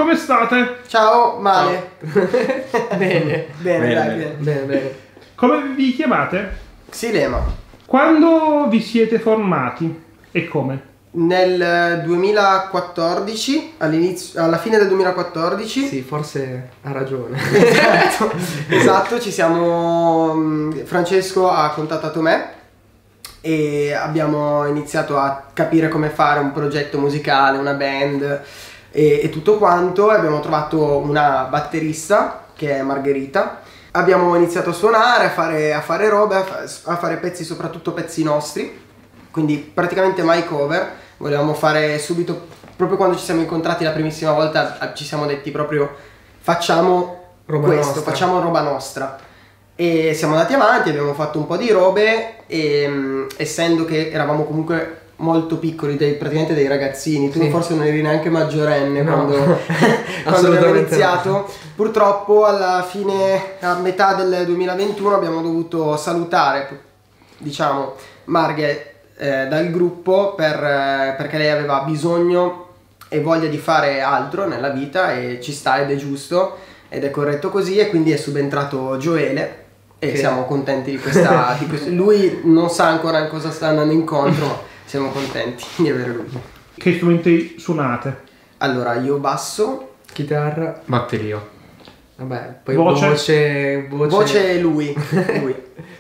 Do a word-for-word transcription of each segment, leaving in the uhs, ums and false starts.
come state? Ciao, male. Ciao. bene. bene, Bene, dai, bene. bene. Bene, bene. Come vi chiamate? Xilema. Quando vi siete formati e come? Nel duemilaquattordici, all'inizio, alla fine del duemilaquattordici. Sì, forse ha ragione. Esatto, esatto, ci siamo. Francesco ha contattato me e abbiamo iniziato a capire come fare un progetto musicale, una band e, e tutto quanto. Abbiamo trovato una batterista che è Margherita. Abbiamo iniziato a suonare, a fare, a fare robe, a, fa, a fare pezzi, soprattutto pezzi nostri, quindi praticamente mai cover. Volevamo fare subito, proprio quando ci siamo incontrati la primissima volta, ci siamo detti proprio facciamo Roba questo, nostra. facciamo roba nostra. E siamo andati avanti, abbiamo fatto un po' di robe e mh, essendo che eravamo comunque molto piccoli, dei, praticamente dei ragazzini, tu Sì. forse non eri neanche maggiorenne No. quando, quando abbiamo Assolutamente iniziato. no. Purtroppo alla fine, a metà del duemilaventuno abbiamo dovuto salutare, diciamo, Marghe eh, dal gruppo per, eh, perché lei aveva bisogno e voglia di fare altro nella vita e ci sta ed è giusto ed è corretto così, e quindi è subentrato Gioele e Che- siamo contenti di questa, di questo. Lui non sa ancora in cosa sta andando incontro, ma siamo contenti di avere lui. Che strumenti suonate? Allora, io basso, Chitarra, Batteria. vabbè, poi Voce. voce, voce, voce lui, lui.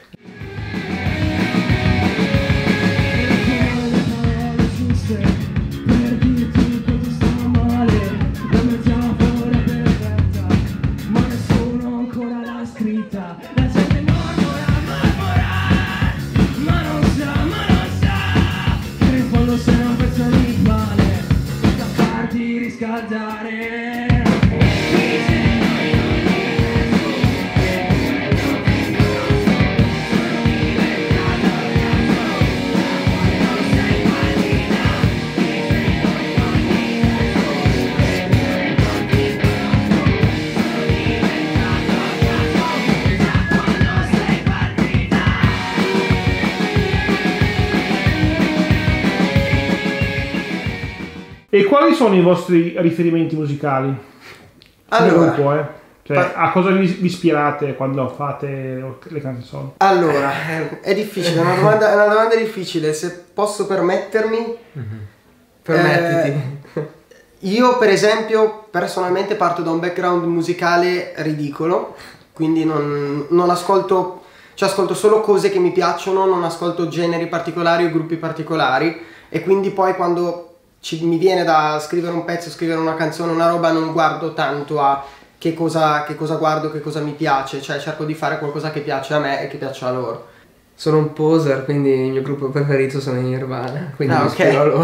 E quali sono i vostri riferimenti musicali? Allora, Un po', eh. Cioè, pa- a cosa vi vi ispirate quando fate le canzoni? allora, è difficile, è una domanda, è una domanda difficile, se posso permettermi. permettiti. Eh, io per esempio personalmente parto da un background musicale ridicolo, quindi non, non ascolto, cioè ascolto solo cose che mi piacciono, non ascolto generi particolari o gruppi particolari, e quindi poi quando ci, mi viene da scrivere un pezzo, scrivere una canzone, una roba, non guardo tanto a che cosa, che cosa guardo, che cosa mi piace, cioè cerco di fare qualcosa che piace a me e che piace a loro. Sono un poser, quindi il mio gruppo preferito sono i Nirvana, quindi Ah, mi ok. ispiro a loro.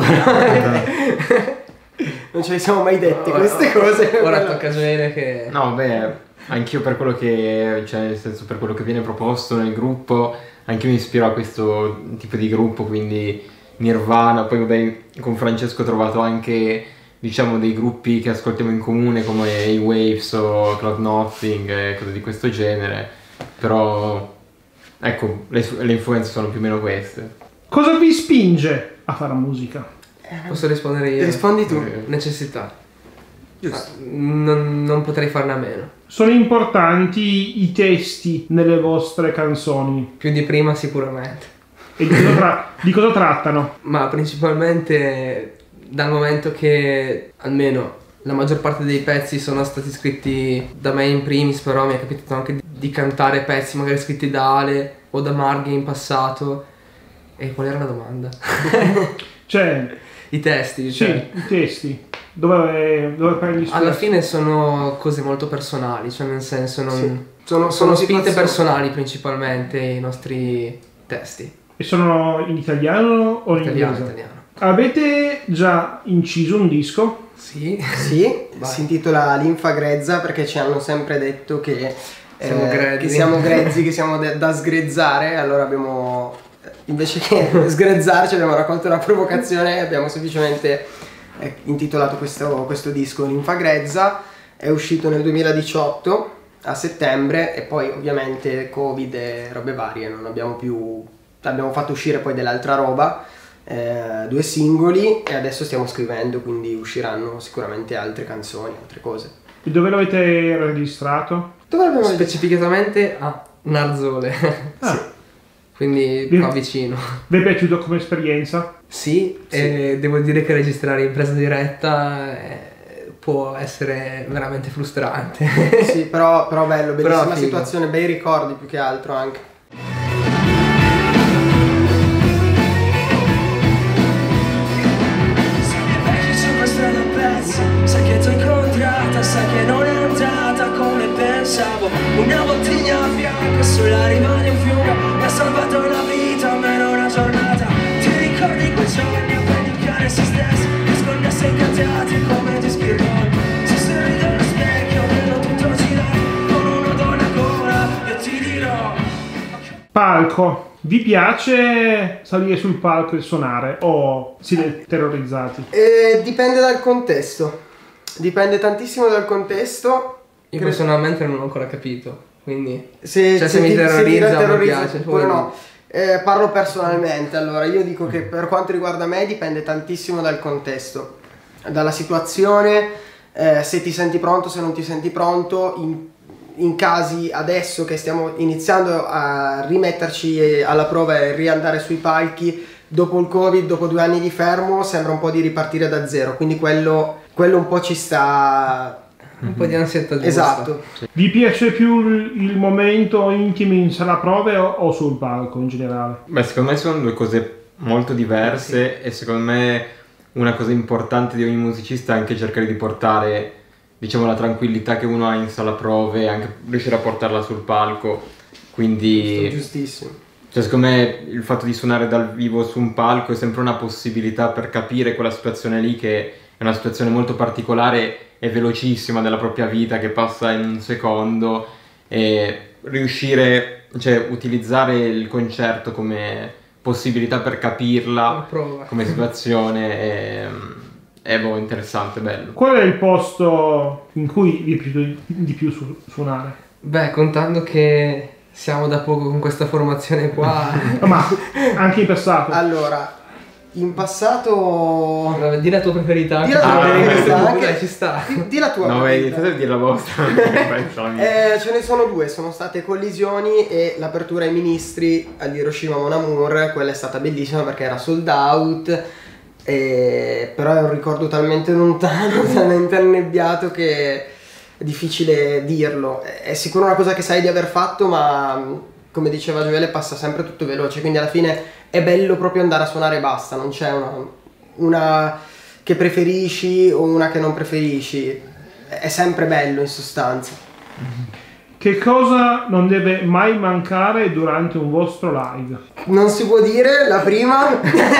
Non ce le siamo mai dette Ora- queste cose. Ora tocca a Gioele che... No, beh, anch'io per quello che, cioè nel senso per quello che viene proposto nel gruppo, anche io mi ispiro a questo tipo di gruppo, quindi Nirvana. Poi vabbè, con Francesco ho trovato anche, diciamo, dei gruppi che ascoltiamo in comune come i Waves o Cloud Nothing e cose di questo genere, però ecco, le, le influenze sono più o meno queste. Cosa vi spinge a fare musica? Posso rispondere io? Rispondi tu. Eh, Necessità. Giusto. Ah, Non, non potrei farne a meno. Sono importanti i testi nelle vostre canzoni? Più di prima sicuramente. E di cosa, tra- di cosa trattano? Ma principalmente dal momento che almeno la maggior parte dei pezzi sono stati scritti da me in primis, però mi è capitato anche di, di cantare pezzi magari scritti da Ale o da Marghe in passato. E qual era la domanda? Cioè, I testi, sì, cioè. i testi. Dove, dove prendi gli Alla spunti? fine sono cose molto personali, cioè nel senso non... Sì. Sono, Sono spinte situazioni- personali principalmente i nostri testi. E sono in italiano o in Italiano, inglese? italiano. Avete già inciso un disco? Sì. Sì, Vai. si intitola Linfa Grezza perché ci hanno sempre detto che Siamo grezzi. che siamo grezzi, che siamo de- da sgrezzare, allora abbiamo, invece che sgrezzarci, abbiamo raccolto una provocazione e abbiamo semplicemente eh, intitolato questo, questo disco Linfa Grezza. È uscito nel duemiladiciotto a settembre e poi ovviamente Covid e robe varie non abbiamo più, abbiamo fatto uscire poi dell'altra roba eh, due singoli e adesso stiamo scrivendo, quindi usciranno sicuramente altre canzoni, altre cose. E dove l'avete registrato? Dove l'abbiamo Specificatamente a Narzole. Ah. Sì. Quindi Vi- qua vicino. Vi è piaciuto come esperienza? Sì, Sì. e devo dire che registrare in presa diretta eh, può essere veramente frustrante. Sì, però, però bello, bellissima Però figo. situazione, bei ricordi più che altro anche. Sopra strada pezzi, sai che t'ho incontrata, sai che non è andata come pensavo. Una bottiglia a fianco sulla riva di un fiume mi ha salvato la vita, almeno una giornata. Ti ricordi quei giorni a predicare se stessi, disconnesse incantati come dischi rock. Se sorrido allo specchio vedo tutto girare, con una donna ancora io ti dirò. Palco. Vi piace salire sul palco e suonare o siete terrorizzati? E dipende dal contesto, dipende tantissimo dal contesto. Io Cre- personalmente non ho ancora capito, quindi... Se, Cioè, se mi ti- terrorizza, ti mi terrorizza piace, oppure poi- no. Eh, parlo personalmente, allora io dico che per quanto riguarda me dipende tantissimo dal contesto, dalla situazione, eh, se ti senti pronto, se non ti senti pronto. In, in casi adesso che stiamo iniziando a rimetterci alla prova e riandare sui palchi, dopo il Covid, dopo due anni di fermo, sembra un po' di ripartire da zero, quindi quello, quello un po' ci sta. Un po' di ansietta giusta. Esatto. Vi piace più il, il momento intimo in sala prove o, o sul palco in generale? Beh, secondo me sono due cose molto diverse e secondo me una cosa importante di ogni musicista è anche cercare di portare, diciamo, la tranquillità che uno ha in sala prove e anche riuscire a portarla sul palco. Quindi, Giustissimo. cioè, secondo me il fatto di suonare dal vivo su un palco è sempre una possibilità per capire quella situazione lì, che è una situazione molto particolare e velocissima della propria vita, che passa in un secondo, e riuscire, cioè utilizzare il concerto come possibilità per La capirla prova. come situazione è, è boh, interessante, bello. Qual è il posto in cui vi è piaciuto di più su- suonare? Beh, contando che siamo da poco con questa formazione qua... Ah, ma anche in passato? Allora, in passato. Vabbè, di la tua preferita. Di la tua Ah, preferita, questo anche- dai, ci sta. Di, di la tua. No, vedi, preferita. state a dire la vostra. Penso la mia. Eh, ce ne sono due, sono state Collisioni e l'apertura ai Ministri all'Hiroshima Mon Amour. Quella è stata bellissima perché era sold out, e... però è un ricordo talmente lontano, talmente annebbiato che è difficile dirlo. È sicuro una cosa che sai di aver fatto, ma come diceva Gioele passa sempre tutto veloce, quindi alla fine è bello proprio andare a suonare e basta, non c'è una, una che preferisci o una che non preferisci, è sempre bello in sostanza. Che cosa non deve mai mancare durante un vostro live? Non si può dire, la prima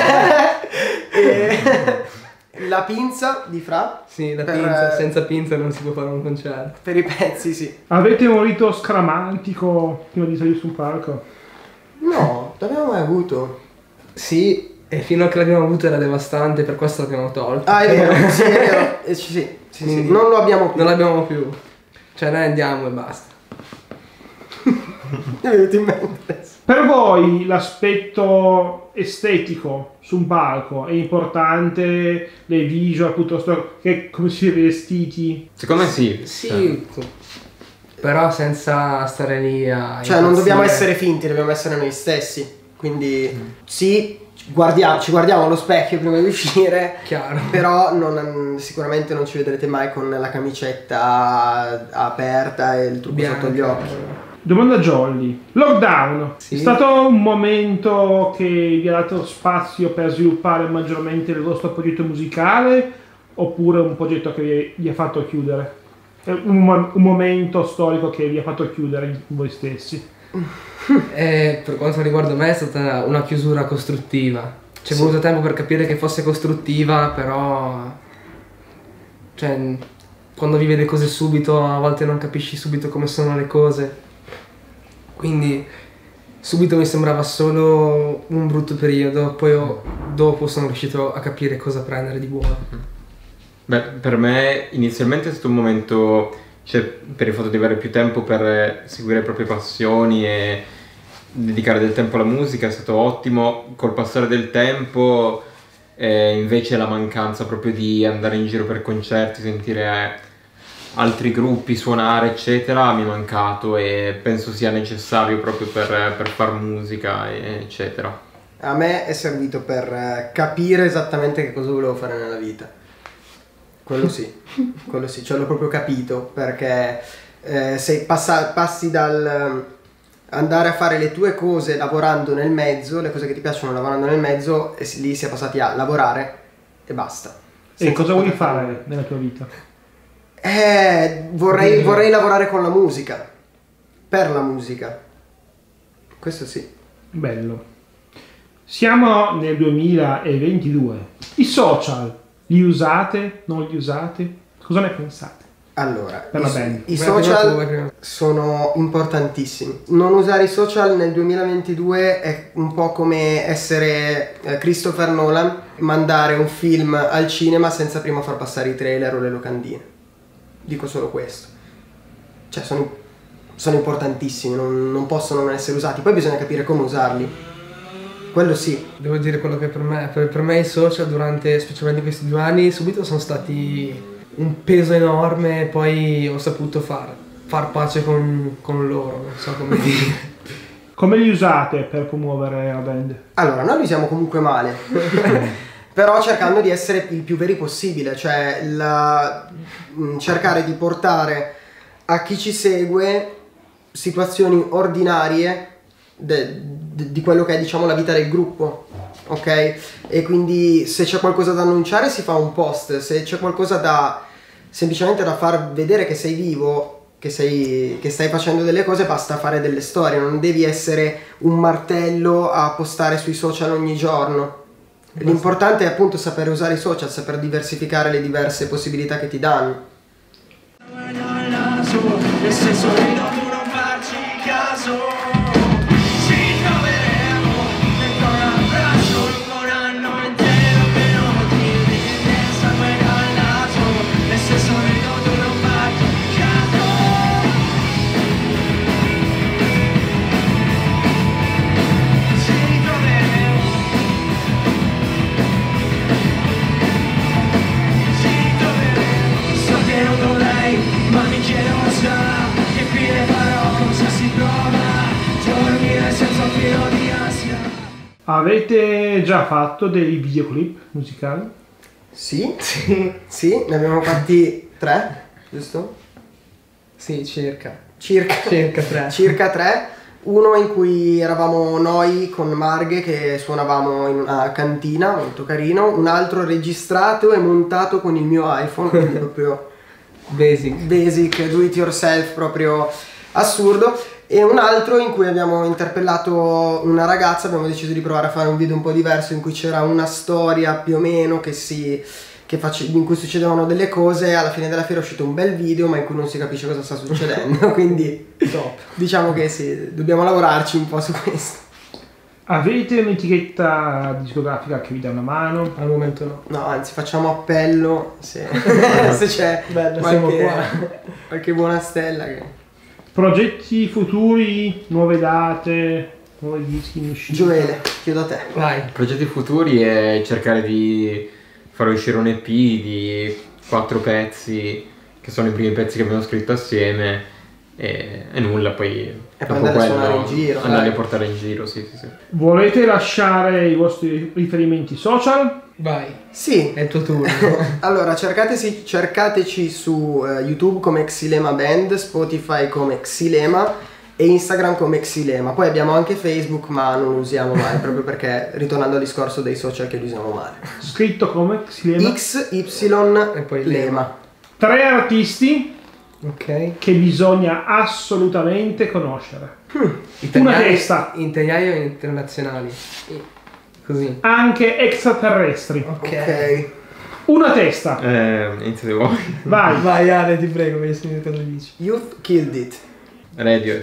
e la pinza di Fra Sì, la Per- pinza. Senza pinza non si può fare un concerto. per i pezzi, sì. Avete un rito scaramantico prima di salire sul palco? No, l'abbiamo mai avuto. Sì, e fino a che l'abbiamo avuto era devastante, per questo l'abbiamo tolto. Ah, è vero, sì, è vero. Eh, sì, sì, sì, sì. Quindi- Non lo abbiamo più. Non l'abbiamo più. Cioè noi andiamo e basta. Mi è venuto in mente adesso. Per voi l'aspetto estetico su un palco è importante, le visual piuttosto che come si è vestiti? Secondo me sì. Sì, però senza stare lì a... Cioè, non dobbiamo impazzire. essere finti, dobbiamo essere noi stessi. Quindi, sì, guardiamo, ci guardiamo allo specchio prima di uscire. Chiaro. Però non- sicuramente non ci vedrete mai con la camicetta aperta e il trucco sotto gli occhi. Domanda a Jolly. Lockdown. Sì. È stato un momento che vi ha dato spazio per sviluppare maggiormente il vostro progetto musicale oppure un progetto che vi, vi ha fatto chiudere? È un, mo- un momento storico che vi ha fatto chiudere in voi stessi? E per quanto riguarda me è stata una chiusura costruttiva. Ci è Sì. voluto tempo per capire che fosse costruttiva, però... Cioè, quando vivi le cose subito, a volte non capisci subito come sono le cose. Quindi subito mi sembrava solo un brutto periodo, poi ho- dopo sono riuscito a capire cosa prendere di buono. Beh, per me inizialmente è stato un momento, cioè, per il fatto di avere più tempo per seguire le proprie passioni e dedicare del tempo alla musica, è stato ottimo. Col passare del tempo eh, invece la mancanza proprio di andare in giro per concerti, sentire eh, altri gruppi suonare eccetera mi è mancato, e penso sia necessario proprio per, per far musica eccetera. A me è servito per capire esattamente che cosa volevo fare nella vita. Quello sì, quello sì, cioè l'ho proprio capito, perché eh, se passa, passi dal andare a fare le tue cose lavorando nel mezzo, le cose che ti piacciono lavorando nel mezzo, e lì si è passati a lavorare e basta. E cosa vuoi fare nella tua vita? Eh, vorrei, vorrei lavorare con la musica, per la musica, questo sì. Bello. Siamo nel duemilaventidue. I social, li usate? Non li usate? Cosa ne pensate? Allora, Per la band. i, i social sono importantissimi. Non usare i social nel duemilaventidue è un po' come essere eh, Christopher Nolan, mandare un film al cinema senza prima far passare i trailer o le locandine. Dico solo questo. Cioè sono, sono importantissimi, non, non possono non essere usati. Poi bisogna capire come usarli. Quello sì. Devo dire quello che per me, per, per me i social durante specialmente questi due anni subito sono stati un peso enorme, poi ho saputo far, far pace con, con loro, non so come dire. Come li usate per promuovere la band? Allora, noi li usiamo comunque male, però cercando di essere il più veri possibile, cioè la, cercare di portare a chi ci segue situazioni ordinarie de, de, di quello che è, diciamo, la vita del gruppo, ok? E quindi se c'è qualcosa da annunciare si fa un post, se c'è qualcosa da semplicemente da far vedere che sei vivo, che, sei, che stai facendo delle cose, basta fare delle storie, non devi essere un martello a postare sui social ogni giorno. L'importante è appunto saper usare i social, saper diversificare le diverse possibilità che ti danno. E se sorrido tu non farci caso, ci troveremo dentro un abbraccio lungo un anno intero, che non ti viene sangue dal naso. E se sorrido tu non farci caso, ci troveremo, ci troveremo. So che non dovrei, ma mi chiedo sa che fine farò, cosa si prova, dormire senza un filo di ansia. Avete già fatto dei videoclip musicali? Sì, sì, sì, ne abbiamo fatti tre, giusto? Sì, circa. Circa, Circa tre. circa tre. Uno in cui eravamo noi con Marghe che suonavamo in una cantina, molto carino. Un altro registrato e montato con il mio iPhone, quindi proprio Basic. basic, do it yourself, proprio assurdo. E un altro in cui abbiamo interpellato una ragazza, abbiamo deciso di provare a fare un video un po' diverso in cui c'era una storia più o meno che si, che face, in cui succedevano delle cose. Alla fine della fiera è uscito un bel video ma in cui non si capisce cosa sta succedendo, quindi Top. diciamo che sì, dobbiamo lavorarci un po' su questo. Avete un'etichetta discografica che vi dà una mano? Al momento no. No, anzi facciamo appello se, se c'è Bello, siamo qualche, qua. qualche buona stella che... Progetti futuri, nuove date, nuovi dischi in uscita? Gioele, chiedo a te. Vai. Progetti futuri è cercare di far uscire un E P di quattro pezzi, che sono i primi pezzi che abbiamo scritto assieme, e, e nulla, poi poi dopo andare a quello suonare in giro, andare dai. a portare in giro, sì sì sì. Volete lasciare i vostri riferimenti social? Vai. Sì. È il tuo turno. Allora, cercateci, cercateci su uh, YouTube come Xylema Band, Spotify come Xylema e Instagram come Xylema. Poi abbiamo anche Facebook, ma non lo usiamo mai, proprio perché, ritornando al discorso dei social, che li usiamo male. Scritto come Xylema. X Y E poi Lema. Tre artisti Ok. che bisogna assolutamente conoscere. Italiani, testa. Italiani o internazionali? Così. Anche extraterrestri. Ok. Ok. Una testa. Eh, iniziate voi. Vai. Vai Ale, ti prego, voglio sentire cosa dici. Youth Killed It. Radiohead.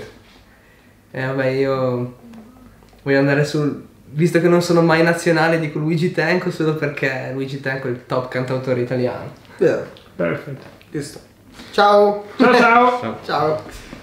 Eh vabbè, io voglio andare sul... Visto che non sono mai nazionale, dico Luigi Tenco solo perché Luigi Tenco è il top cantautore italiano. Vero, Perfetto. giusto. Ciao. Ciao ciao. Ciao. Ciao.